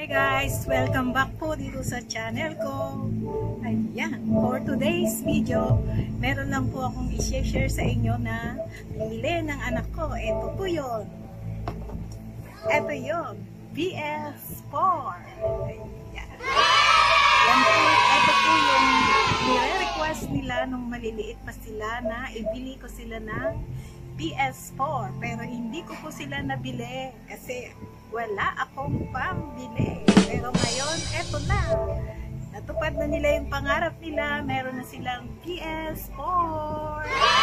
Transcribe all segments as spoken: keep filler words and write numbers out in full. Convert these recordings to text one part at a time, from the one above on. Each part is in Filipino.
Hi guys! Welcome back po dito sa channel ko. Ayan, for today's video, meron lang po akong i-share sa inyo na bili ng anak ko. Ito po yun. Ito yun. B S four. Ayan. Yan po, ito po yung nire-request nila nung maliliit pa sila na ibili ko sila ng B S four. Pero hindi ko po sila nabili kasi wala akong pambili. Pero ngayon, eto na. Natupad na nila yung pangarap nila. Meron na silang B S four.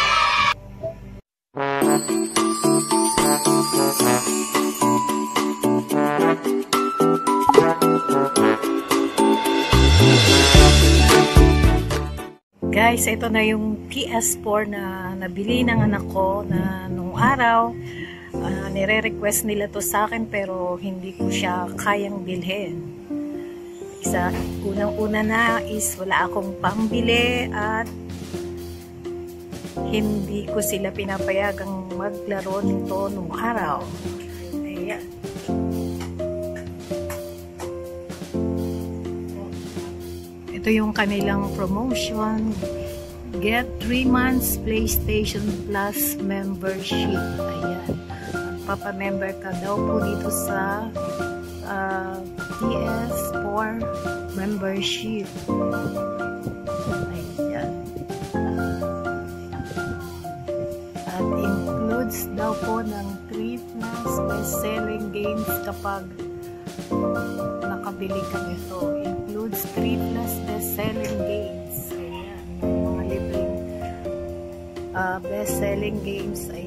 Guys, ito na yung P S four na nabili ng anak ko na nung araw. Uh, nire-request nila to sa akin pero hindi ko siya kayang bilhin. Isa, unang-una na is wala akong pambili at hindi ko sila pinapayagang maglaro nito nung araw. Ayan. Ito yung kanilang promotion. Get three months PlayStation Plus membership. Ayan. Magpapamember ka daw po dito sa uh, P S four membership. Ayan. At includes daw po ng three plus best-selling games kapag nakabili ka nito. Includes three plus best-selling games. Ayan. Mga libreng uh, best-selling games. Ayan.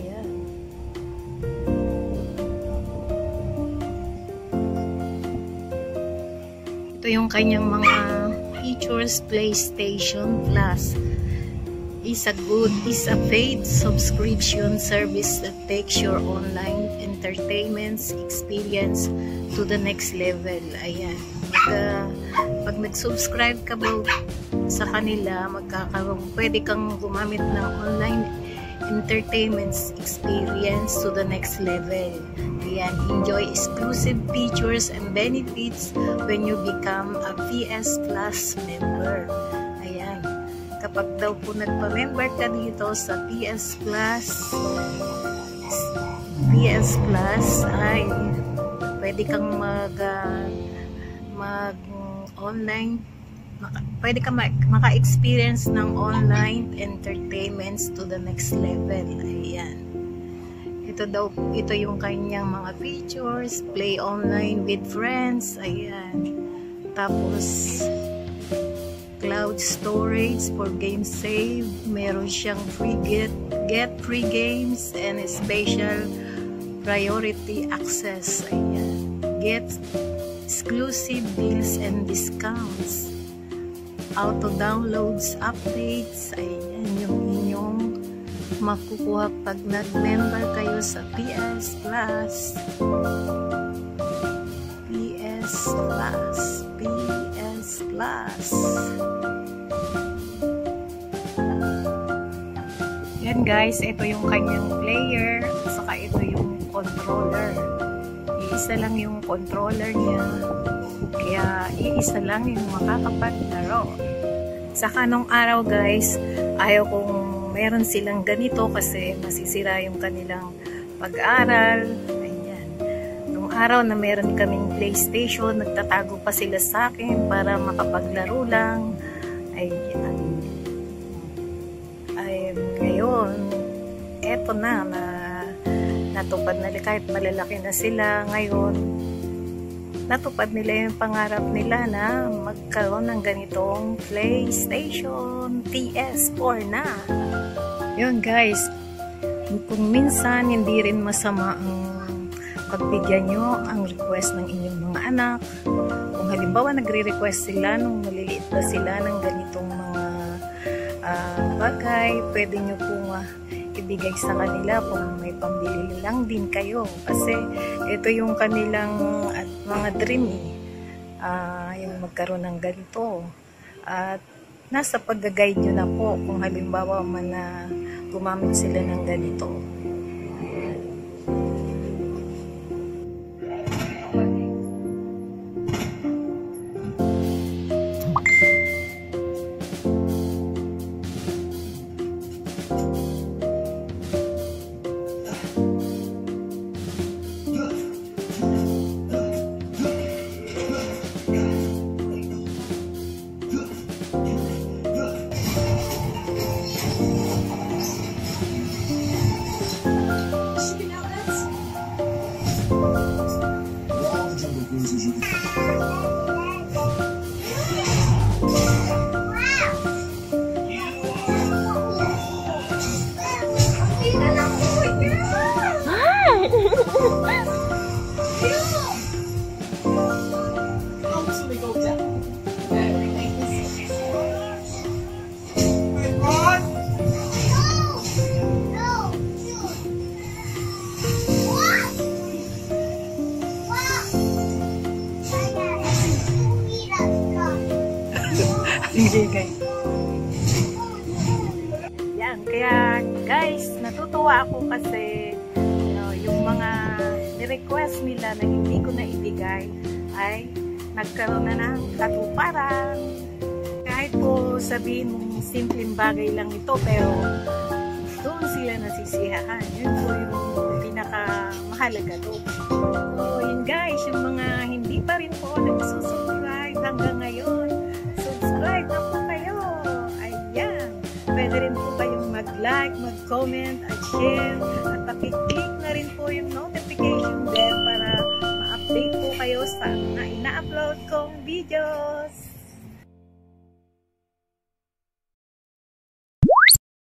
Ito yung kanyang mga features. PlayStation Plus is a good, is a paid subscription service that takes your online entertainment experience to the next level. Ayan. Pag, uh, pag nag-subscribe ka ba sa kanila, magkakaroon, pwede kang gumamit ng online entertainment experience to the next level. Ayan, enjoy exclusive features and benefits when you become a P S Plus member. Ayan, kapag daw po nagpa-member ka dito sa P S Plus, P S Plus ay pwede kang mag uh, mag online maka, pwede ka maka-experience ng online entertainments to the next level. Ayan. Ito daw, ito yung kanyang mga features. Play online with friends. Ayan. Tapos, cloud storage for game save. Meron siyang free get, get free games and special priority access. Ayan. Get exclusive deals and discounts. Auto downloads, updates. Ayan yung inyong makukuha pag nag-member kayo sa P S Plus. P S Plus. P S Plus. Yan guys, ito yung kanyang player. Saka ito yung controller. Iisa lang yung controller niya. Kaya iisa lang yung makakapaglaro. Saka nung araw guys, ayaw kong meron silang ganito kasi masisira yung kanilang pag-aaral. Ayan. Nung araw na meron kaming PlayStation, nagtatago pa sila sa akin para makapaglaro lang. Ayan. Ay, ngayon, eto na, na natupad na kahit malalaki na sila ngayon. Natupad nila yung pangarap nila na magkaroon ng ganitong PlayStation P S four na. Yun guys, kung minsan hindi rin masama ang pagbigyan nyo ang request ng inyong mga anak. Kung halimbawa nagre-request sila nung maliliit pa sila ng ganitong mga uh, bagay, pwede nyo pong uh, ibigay sa kanila kung may pambili lang din kayo. Kasi ito yung kanilang at mga dream eh. Uh, yung magkaroon ng ganito. At nasa pag-guide nyo na po kung halimbawa man na gumamit sila ng ganito. Yan, kaya guys, natutuwa ako kasi you know, yung mga ni-request nila na hindi ko na ibigay ay nagkaroon na ng katuparan. Kahit po sabihin mong simpleng bagay lang ito, pero doon sila nasisiyahan. Yun po yung pinakamahalaga doon. So yun guys, yung mga hindi pa rin po nagsusubscribe hanggang ngayon, subscribe na po kayo. Ayan. Pwede rin po kayong mag-like, mag-comment, at share. At pakiclick na rin po yung notification bell para ma-update po kayo sa mga ina-upload kong videos.